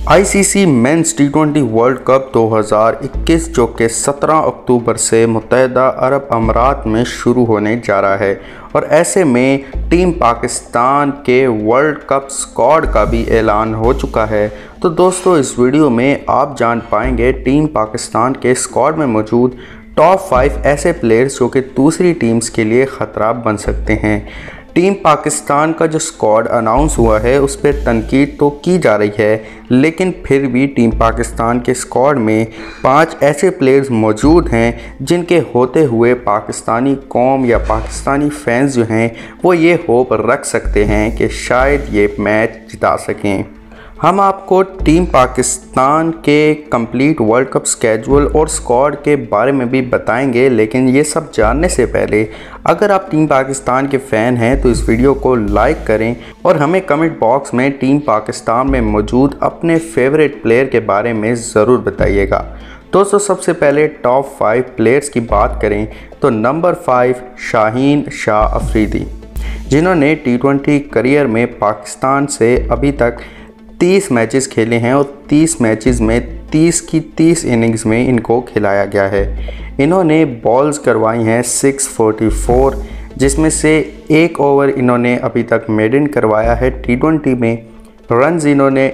ICC men's टी20 world cup 2021 जो कि 17 अक्टूबर से मुत्तहदा अरब अमीरात में शुरू होने जा रहा है और ऐसे में टीम पाकिस्तान के वर्ल्ड कप स्क्वाड का भी ऐलान हो चुका है। तो दोस्तों इस वीडियो में आप जान पाएंगे टीम पाकिस्तान के स्क्वाड में मौजूद टॉप 5 ऐसे प्लेयर्स जो कि दूसरी टीम्स के लिए ख़तरा बन सकते हैं। टीम पाकिस्तान का जो स्क्वाड अनाउंस हुआ है उस पर तनकीद तो की जा रही है, लेकिन फिर भी टीम पाकिस्तान के स्क्वाड में 5 ऐसे प्लेयर्स मौजूद हैं जिनके होते हुए पाकिस्तानी कौम या पाकिस्तानी फैंस जो हैं वो ये होप रख सकते हैं कि शायद ये मैच जिता सकें। हम आपको टीम पाकिस्तान के कंप्लीट वर्ल्ड कप स्केजुअल और स्क्वाड के बारे में भी बताएंगे, लेकिन ये सब जानने से पहले अगर आप टीम पाकिस्तान के फ़ैन हैं तो इस वीडियो को लाइक करें और हमें कमेंट बॉक्स में टीम पाकिस्तान में मौजूद अपने फेवरेट प्लेयर के बारे में ज़रूर बताइएगा। दोस्तों सबसे पहले टॉप 5 प्लेयर्स की बात करें तो नंबर 5 शाहीन शाह अफरीदी, जिन्होंने टी20 करियर में पाकिस्तान से अभी तक 30 मैचेस खेले हैं और 30 मैचेस में 30 की 30 इनिंग्स में इनको खिलाया गया है। इन्होंने बॉल्स करवाई हैं 644, जिसमें से एक ओवर इन्होंने अभी तक मेडन करवाया है। टी20 में रन्स इन्होंने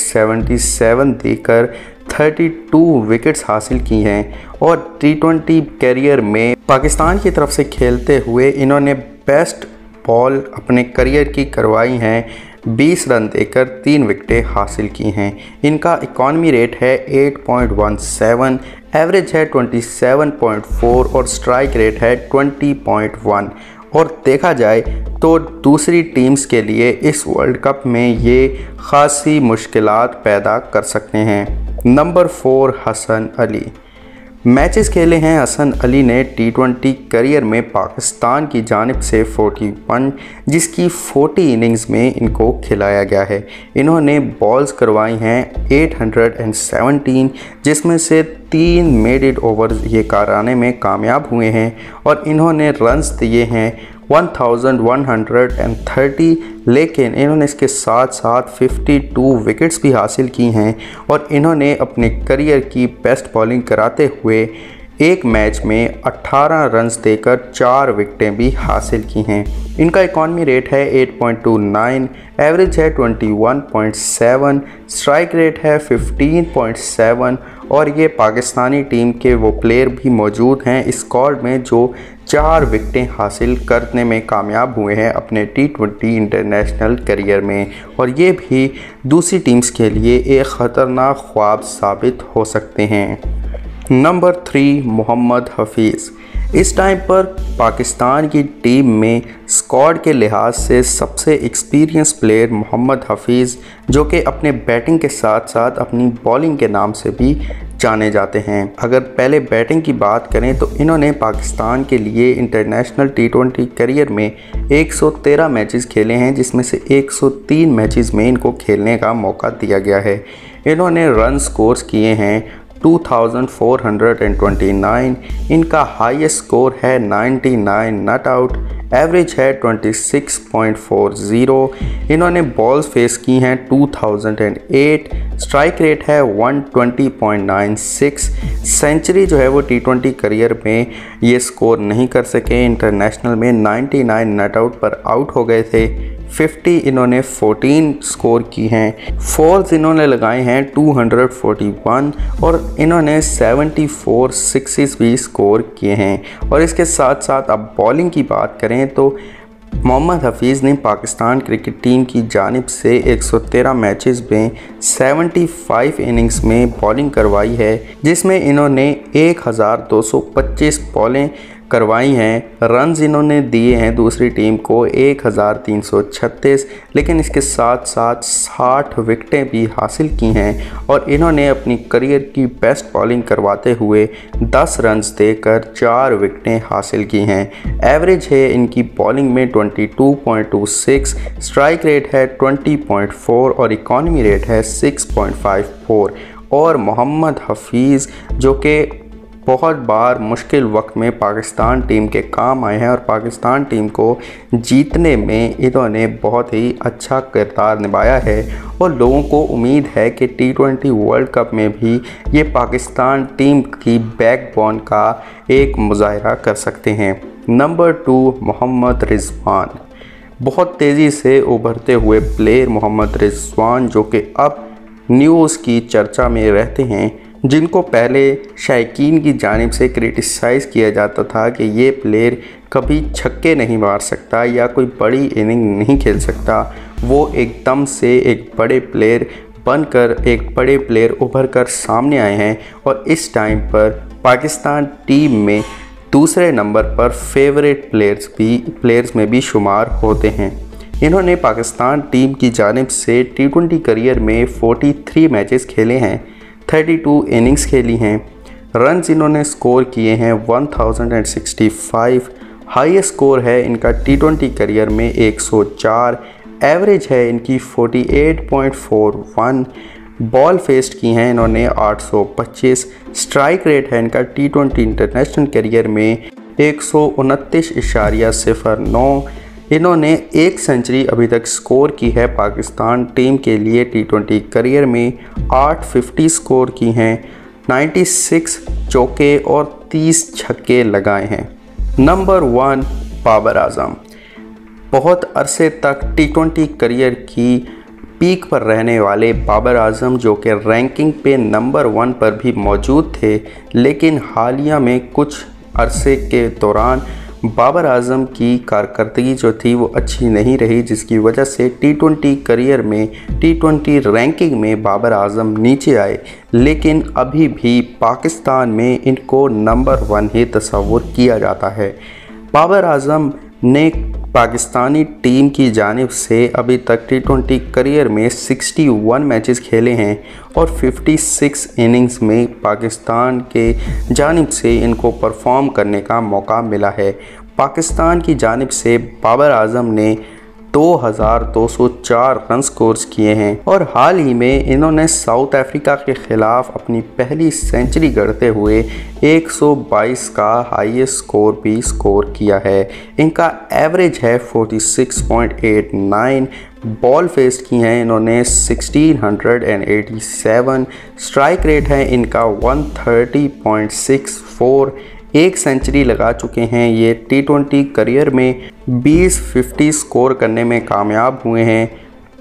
877 देकर 32 विकेट्स हासिल की हैं और टी20 करियर में पाकिस्तान की तरफ से खेलते हुए इन्होंने बेस्ट बॉल अपने करियर की करवाई हैं, 20 रन देकर 3 विकेटें हासिल की हैं। इनका इकॉनमी रेट है 8.17, एवरेज है 27.4 और स्ट्राइक रेट है 20.1। और देखा जाए तो दूसरी टीम्स के लिए इस वर्ल्ड कप में ये खासी मुश्किलात पैदा कर सकते हैं। नंबर 4 हसन अली, मैचेस खेले हैं हसन अली ने टी20 करियर में पाकिस्तान की जानिब से 41, जिसकी 40 इनिंग्स में इनको खिलाया गया है। इन्होंने बॉल्स करवाई हैं 817, जिसमें से 3 मेडेड ओवर्स ये कराने में कामयाब हुए हैं और इन्होंने रन्स दिए हैं 1130, लेकिन इन्होंने इसके साथ साथ 52 विकेट्स भी हासिल की हैं और इन्होंने अपने करियर की बेस्ट बॉलिंग कराते हुए एक मैच में 18 रन्स देकर 4 विकेटें भी हासिल की हैं। इनका इकॉनमी रेट है 8.29, एवरेज है 21.7, स्ट्राइक रेट है 15.7 और ये पाकिस्तानी टीम के वो प्लेयर भी मौजूद हैं इस स्क्वाड में जो 4 विकेटें हासिल करने में कामयाब हुए हैं अपने टी20 इंटरनेशनल करियर में, और ये भी दूसरी टीम्स के लिए एक ख़तरनाक ख्वाब साबित हो सकते हैं। नंबर 3 मोहम्मद हफीज़, इस टाइम पर पाकिस्तान की टीम में स्क्वाड के लिहाज से सबसे एक्सपीरियंस प्लेयर मोहम्मद हफीज़, जो कि अपने बैटिंग के साथ साथ अपनी बॉलिंग के नाम से भी जाने जाते हैं। अगर पहले बैटिंग की बात करें तो इन्होंने पाकिस्तान के लिए इंटरनेशनल टी20 करियर में 113 मैचेस खेले हैं, जिसमें से 103 मैचेस में इनको खेलने का मौका दिया गया है। इन्होंने रन स्कोर्स किए हैं 2429, इनका हाईएस्ट स्कोर है 99 नॉट आउट, एवरेज है 26.40, इन्होंने बॉल्स फेस की हैं 2008, स्ट्राइक रेट है 120.96, सेंचुरी जो है वो टी20 करियर में ये स्कोर नहीं कर सके। इंटरनेशनल में 99 नॉट आउट पर आउट हो गए थे। 50 इन्होंने 14 स्कोर की हैं, फोर्स इन्होंने लगाए हैं 241 और इन्होंने 74 सिक्सेस भी स्कोर किए हैं। और इसके साथ साथ अब बॉलिंग की बात करें तो मोहम्मद हफीज़ ने पाकिस्तान क्रिकेट टीम की जानिब से 113 मैचेस में 75 इनिंग्स में बॉलिंग करवाई है, जिसमें इन्होंने 1225 बॉलें करवाई हैं। रन्स इन्होंने दिए हैं दूसरी टीम को 1336, लेकिन इसके साथ साथ 60 विकेटें भी हासिल की हैं और इन्होंने अपनी करियर की बेस्ट बॉलिंग करवाते हुए 10 रन्स देकर 4 विकेटें हासिल की हैं। एवरेज है इनकी बॉलिंग में 22.26, स्ट्राइक रेट है 20.4 और इकॉनमी रेट है 6.54। और मोहम्मद हफीज़ जो कि बहुत बार मुश्किल वक्त में पाकिस्तान टीम के काम आए हैं और पाकिस्तान टीम को जीतने में इन्होंने बहुत ही अच्छा किरदार निभाया है और लोगों को उम्मीद है कि T20 वर्ल्ड कप में भी ये पाकिस्तान टीम की बैकबोन का एक मुजाहरा कर सकते हैं। नंबर 2, मोहम्मद रिजवान। बहुत तेज़ी से उभरते हुए प्लेयर मोहम्मद रिजवान, जो कि अब न्यूज़ की चर्चा में रहते हैं, जिनको पहले शायकीन की जानिब से क्रिटिसाइज़ किया जाता था कि ये प्लेयर कभी छक्के नहीं मार सकता या कोई बड़ी इनिंग नहीं खेल सकता, वो एकदम से एक बड़े प्लेयर बनकर एक बड़े प्लेयर उभर कर सामने आए हैं और इस टाइम पर पाकिस्तान टीम में दूसरे नंबर पर फेवरेट प्लेयर्स में भी शुमार होते हैं। इन्होंने पाकिस्तान टीम की जानिब से T20 करियर में 43 मैचेस खेले हैं, 32 इनिंग्स खेली हैं। रन्स इन्होंने स्कोर किए हैं 1065। हाईएस्ट स्कोर है इनका T20 करियर में 104। एवरेज है इनकी 48.41। बॉल फेस्ड की हैं इन्होंने 825। स्ट्राइक रेट है इनका T20 इंटरनेशनल करियर में 129.09। इन्होंने एक सेंचुरी अभी तक स्कोर की है पाकिस्तान टीम के लिए T20 करियर में। 850 स्कोर की हैं, 96 चौके और 30 छक्के लगाए हैं। नंबर 1, बाबर आजम। बहुत अरसे तक T20 करियर की पीक पर रहने वाले बाबर आजम, जो कि रैंकिंग पे नंबर 1 पर भी मौजूद थे, लेकिन हालिया में कुछ अरसे के दौरान बाबर आजम की कारकर्दगी जो थी वो अच्छी नहीं रही, जिसकी वजह से T20 करियर में T20 रैंकिंग में बाबर आजम नीचे आए। लेकिन अभी भी पाकिस्तान में इनको नंबर 1 ही तस्वुर किया जाता है। बाबर आजम ने पाकिस्तानी टीम की जानिब से अभी तक T20 करियर में 61 मैचेस खेले हैं और 56 इनिंग्स में पाकिस्तान के जानिब से इनको परफॉर्म करने का मौका मिला है। पाकिस्तान की जानिब से बाबर आजम ने 2204 रन स्कोर्स किए हैं और हाल ही में इन्होंने साउथ अफ्रीका के ख़िलाफ़ अपनी पहली सेंचुरी गढ़ते हुए 122 का हाईएस्ट स्कोर भी स्कोर किया है। इनका एवरेज है 46.89। बॉल फेस्ड की हैं इन्होंने 1687। स्ट्राइक रेट है इनका 130.64। एक सेंचुरी लगा चुके हैं ये T20 करियर में। 20-50 स्कोर करने में कामयाब हुए हैं।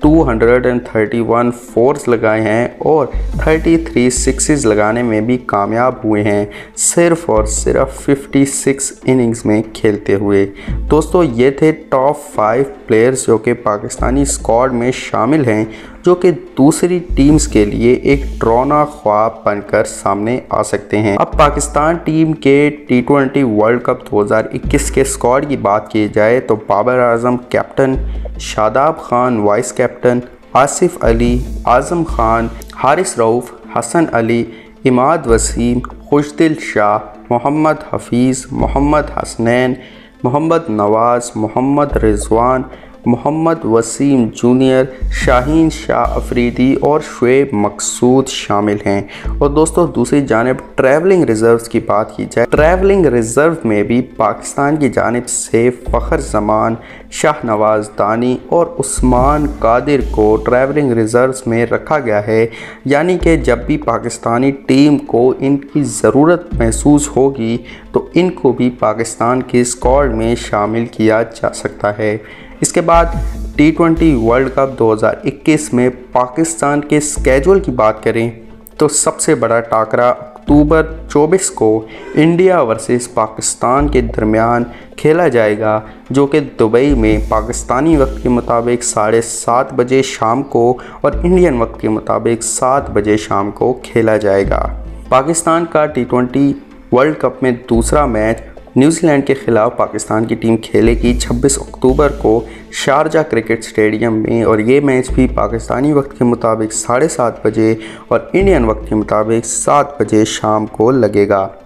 231 फोर्स लगाए हैं और 33 सिक्सेस लगाने में भी कामयाब हुए हैं, सिर्फ और सिर्फ 56 इनिंग्स में खेलते हुए। दोस्तों, ये थे टॉप 5 प्लेयर्स जो कि पाकिस्तानी स्क्वाड में शामिल हैं, जो कि दूसरी टीम्स के लिए एक डरावना ख्वाब बनकर सामने आ सकते हैं। अब पाकिस्तान टीम के T20 वर्ल्ड कप 2021 के स्क्वाड की बात की जाए तो Babar Azam captain, Shadab Khan vice captain, Asif Ali, Azam Khan, Haris Rauf, Hasan Ali, Imad Wasim, Khushdil Shah, Mohammad Hafeez, Mohammad Hasnain, Mohammad Nawaz, Mohammad Rizwan, Mohammad Wasim junior, Shaheen Shah Afridi और शुएब मकसूद शामिल हैं। और दोस्तों, दूसरी जानिब ट्रैवलिंग रिज़र्व्स की बात की जाए, ट्रैवलिंग रिज़र्व में भी पाकिस्तान की जानिब से फ़खर जमान, शाहनवाज़ दानी और उस्मान कादिर को ट्रैवलिंग रिज़र्व्स में रखा गया है। यानी कि जब भी पाकिस्तानी टीम को इनकी ज़रूरत महसूस होगी तो इनको भी पाकिस्तान के स्क्वाड में शामिल किया जा सकता है। इसके बाद T20 वर्ल्ड कप 2021 में पाकिस्तान के स्केड्यूल की बात करें तो सबसे बड़ा टाकरा अक्टूबर 24 को इंडिया वर्सेस पाकिस्तान के दरमियान खेला जाएगा, जो कि दुबई में पाकिस्तानी वक्त के मुताबिक 7:30 बजे शाम को और इंडियन वक्त के मुताबिक 7 बजे शाम को खेला जाएगा। पाकिस्तान का T20 वर्ल्ड कप में दूसरा मैच न्यूजीलैंड के ख़िलाफ़ पाकिस्तान की टीम खेलेगी 26 अक्टूबर को शारजा क्रिकेट स्टेडियम में, और ये मैच भी पाकिस्तानी वक्त के मुताबिक 7:30 बजे और इंडियन वक्त के मुताबिक 7 बजे शाम को लगेगा।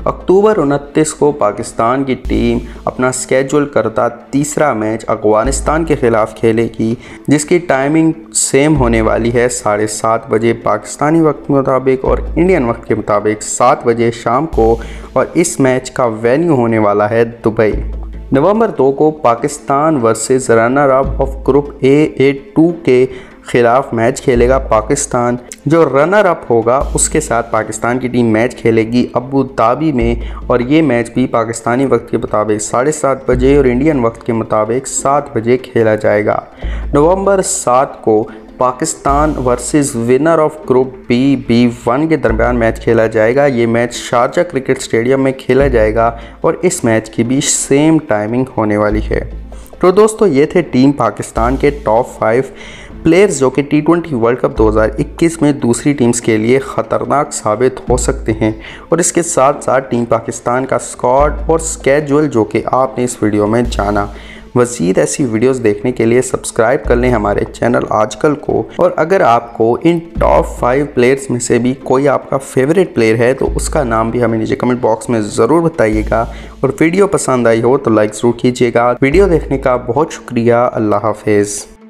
अक्टूबर 29 को पाकिस्तान की टीम अपना स्केड्यूल करता तीसरा मैच अफगानिस्तान के ख़िलाफ़ खेलेगी, जिसकी टाइमिंग सेम होने वाली है 7:30 बजे पाकिस्तानी वक्त के मुताबिक और इंडियन वक्त के मुताबिक 7 बजे शाम को। और इस मैच का वेन्यू होने वाला है दुबई। नवंबर 2 को Pakistan versus runner up of group A2 के ख़िलाफ़ मैच खेलेगा पाकिस्तान। जो रनर अप होगा उसके साथ पाकिस्तान की टीम मैच खेलेगी अबू धाबी में, और ये मैच भी पाकिस्तानी वक्त के मुताबिक 7:30 बजे और इंडियन वक्त के मुताबिक 7 बजे खेला जाएगा। नवंबर 7 को Pakistan versus winner of group B1 के दरमियान मैच खेला जाएगा। ये मैच शारजा क्रिकेट स्टेडियम में खेला जाएगा और इस मैच की भी सेम टाइमिंग होने वाली है। तो दोस्तों, ये थे टीम पाकिस्तान के टॉप 5 प्लेयर्स जो कि T20 वर्ल्ड कप 2021 में दूसरी टीम्स के लिए ख़तरनाक साबित हो सकते हैं। और इसके साथ साथ टीम पाकिस्तान का स्क्वाड और स्केड्यूल जो कि आपने इस वीडियो में जाना। मज़ीद ऐसी वीडियोस देखने के लिए सब्सक्राइब कर लें हमारे चैनल आजकल को। और अगर आपको इन टॉप 5 प्लेयर्स में से भी कोई आपका फेवरेट प्लेयर है तो उसका नाम भी हमें नीचे कमेंट बॉक्स में ज़रूर बताइएगा। और वीडियो पसंद आई हो तो लाइक ज़रूर कीजिएगा। वीडियो देखने का बहुत शुक्रिया। अल्लाह हाफिज़।